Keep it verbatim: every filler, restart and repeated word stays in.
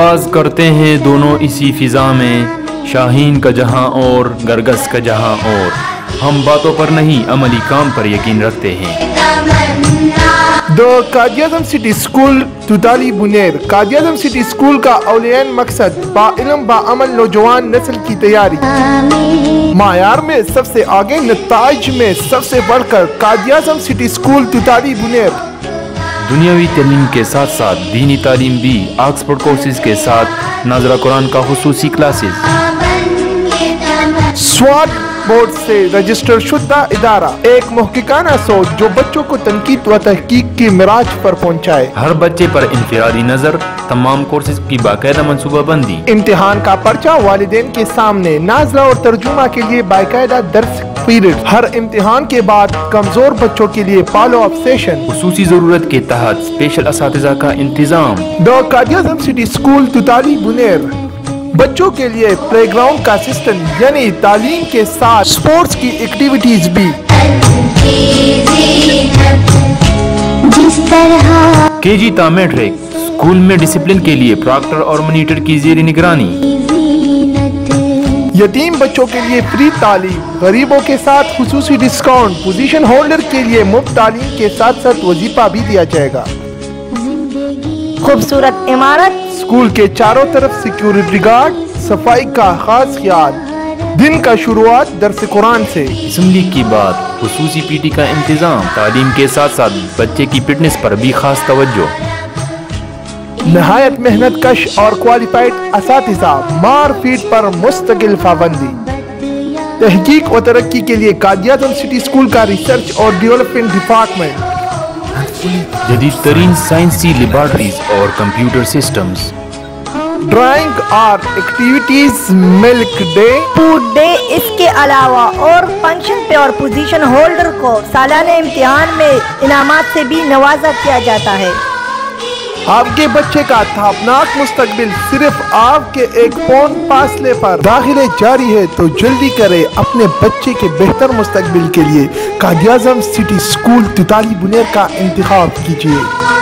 परवाज करते हैं दोनों इसी फिजा में, शाहीन का जहां और गरगस का जहां और। हम बातों पर नहीं अमली काम पर यकीन रखते हैं। The Quaid-e-Azam city school Tutali Buner. Quaid-e-Azam city school का औलियान मकसद बाइल्म बाअमल नौजवान नस्ल की तैयारी। मायार में सबसे आगे, नताइज में सबसे बढ़कर। Quaid-e-Azam city school Tutali Buner. दुनियावी तालीम के साथ साथ दीनी तालीम भी, ऑक्सफोर्ड कोर्सेज के साथ नाज़रा कुरान का खुसूसी क्लासेस। स्वाट बोर्ड से रजिस्टर शुदा इदारा, एक मुहक्किकाना सोच जो बच्चों को तनकीद व तहकीक की मिराज पर पहुँचाए। हर बच्चे पर इंफरादी नजर, तमाम कोर्सेज की बाकायदा मनसूबा बंदी। इम्तिहान का पर्चा वालिदैन के सामने, नाज़रा और तर्जुमा के लिए बाकायदा दर्स पीरियड। हर इम्तिहान के बाद कमजोर बच्चों के लिए फॉलो अप सेशन। खुसूसी जरूरत के तहत स्पेशल असातिज़ा का इंतजाम। The Quaid-e-Azam city school Tutali Buner. बच्चों के लिए प्लेग्राउंड का सिस्टम, यानी तालीम के साथ स्पोर्ट्स की एक्टिविटीज भी। के जी ता मैट्रिक स्कूल में डिसिप्लिन के लिए प्रॉक्टर और मॉनिटर की जेर निगरानी। यतीम बच्चों के लिए फ्री तालीम, गरीबों के साथ खुसूसी डिस्काउंट। पोजीशन होल्डर के लिए मुफ्त तालीम के साथ साथ वजीफा भी दिया जाएगा। खूबसूरत इमारत, स्कूल के चारों तरफ सिक्योरिटी गार्ड, सफाई का खास ख्याल। दिन का शुरुआत दर्स कुरान से। असम्बली की बात, खुसूसी पीटी का इंतजाम। तालीम के साथ साथ बच्चे की फिटनेस पर भी खास तवज्जो। नहायत मेहनत कश और क्वालिफाइड असातिज़ा, मार पीट पर मुस्तकिल पाबंदी। तहकीक व तरक्की के लिए कायद-ए-आज़म सिटी स्कूल का रिसर्च और डेवलपमेंट डिपार्टमेंट। जदीद तरीन साइंसी लेबॉर्ट्रीज और computer systems. Drawing art activities, milk day, food day. इसके अलावा और फंक्शन पे और पोजीशन होल्डर को सालाना इम्तिहान में इनामात से भी नवाजा किया जाता है। आपके बच्चे का ताबनाक मुस्तकबिल सिर्फ आपके एक फोन फासले पर। दाखिले जारी है तो जल्दी करें अपने बच्चे के बेहतर मुस्तकबिल के लिए कायद-ए-आज़म सिटी स्कूल तुताली बुनेर का इंतखाब कीजिए।